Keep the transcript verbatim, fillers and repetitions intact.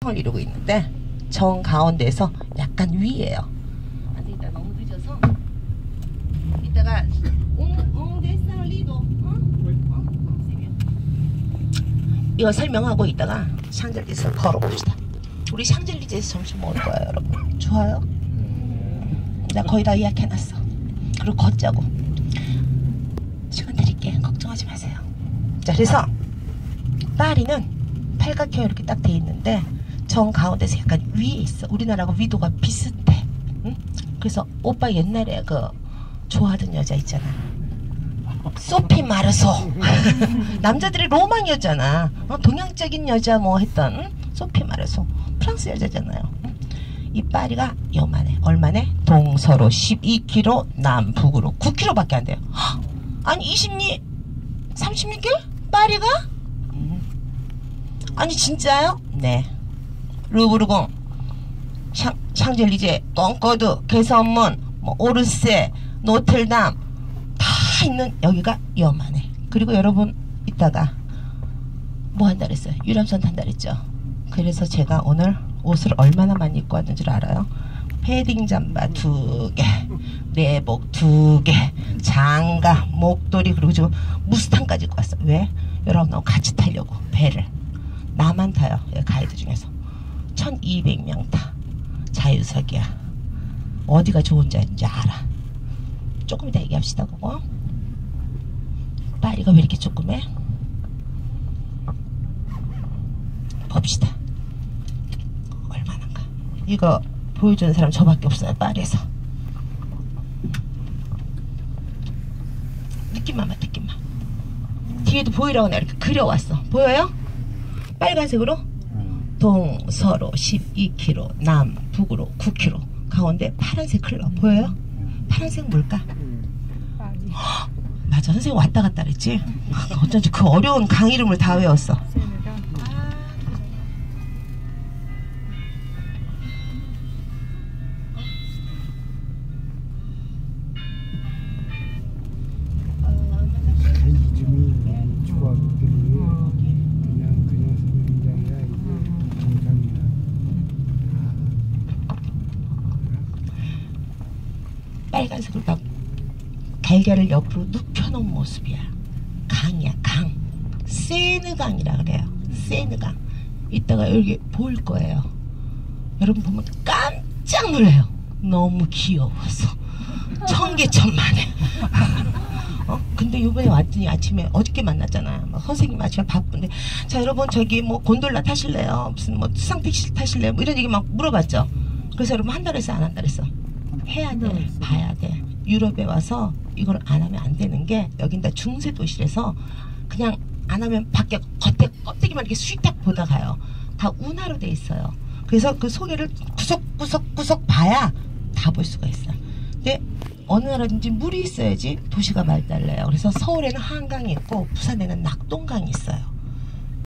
태풍을 이루고 있는데 정 가운데에서 약간 위에요. 안 되겠다. 너무 늦어서 이따가 이거 설명하고 있다가 샹젤리제에서 걸어봅시다. 우리 샹젤리제에서 점심 먹을 거예요, 여러분. 좋아요? 나 거의 다 예약해놨어. 그리고 걷자고. 시간 드릴게. 걱정하지 마세요. 자, 그래서 파리는 팔각형 이렇게 딱 돼 있는데 정 가운데서 약간 위에 있어. 우리나라하고 위도가 비슷해. 응? 그래서 오빠 옛날에 그 좋아하던 여자 있잖아. 소피 마르소. 남자들의 로망이었잖아. 어? 동양적인 여자 뭐 했던 응? 소피 마르소. 프랑스 여자잖아요. 응? 이 파리가 요만해. 얼마네? 동서로 십이 킬로미터, 남북으로 구 킬로미터밖에 안 돼요. 헉! 아니 이십육, 삼십육 킬로미터? 파리가? 음. 아니 진짜요? 네. 루브르궁, 샹, 샹젤리제, 꽁코드, 개선문, 뭐 오르세, 노틀담 다 있는 여기가 요만해. 그리고 여러분 이따가 뭐 한다 그랬어요? 유람선 탄다 그랬죠? 그래서 제가 오늘 옷을 얼마나 많이 입고 왔는 줄 알아요? 패딩 잠바 두 개, 내복 두 개, 장갑, 목도리, 그리고 지금 무스탕까지 입고 왔어. 왜? 여러분하고 같이 타려고. 배를 나만 타요. 가이드 중에서 천이백 명 타. 자유석이야. 어디가 좋은지 알아. 조금 이따 얘기합시다. 그거 파리가 왜 이렇게 조그매? 봅시다. 얼마나인가. 이거 보여주는 사람 저밖에 없어요. 파리에서. 느낌만 봐. 느낌만. 뒤에도 보이라고 내가 이렇게 그려왔어. 보여요? 빨간색으로 동서로 십이 킬로미터, 남북으로 구 킬로미터, 가운데 파란색 클럽 보여요? 파란색 뭘까? 허, 맞아. 선생님 왔다 갔다 그랬지? 어쩐지 그 어려운 강 이름을 다 외웠어. 빨간색으로 막 달걀을 옆으로 눕혀놓은 모습이야. 강이야. 강. 세느강이라 그래요. 세느강. 이따가 여기 보일 거예요. 여러분 보면 깜짝 놀라요. 너무 귀여워서 천개천만에. 어? 근데 요번에 왔더니 아침에 어저께 만났잖아요. 막 선생님 아침에 바쁜데 자 여러분 저기 뭐 곤돌라 타실래요? 무슨 뭐 수상택시 타실래요? 뭐 이런 얘기 막 물어봤죠. 그래서 여러분 한다 그랬어 안 한다 그랬어? 해야 돼. 봐야 돼. 유럽에 와서 이걸 안 하면 안 되는 게 여긴 다 중세 도시라서 그냥 안 하면 밖에 겉에 껍데기만 이렇게 수익딱 보다 가요. 다 운하로 돼 있어요. 그래서 그 소개를 구석구석구석 봐야 다 볼 수가 있어요. 근데 어느 나라든지 물이 있어야지 도시가 말달라요. 그래서 서울에는 한강이 있고 부산에는 낙동강이 있어요.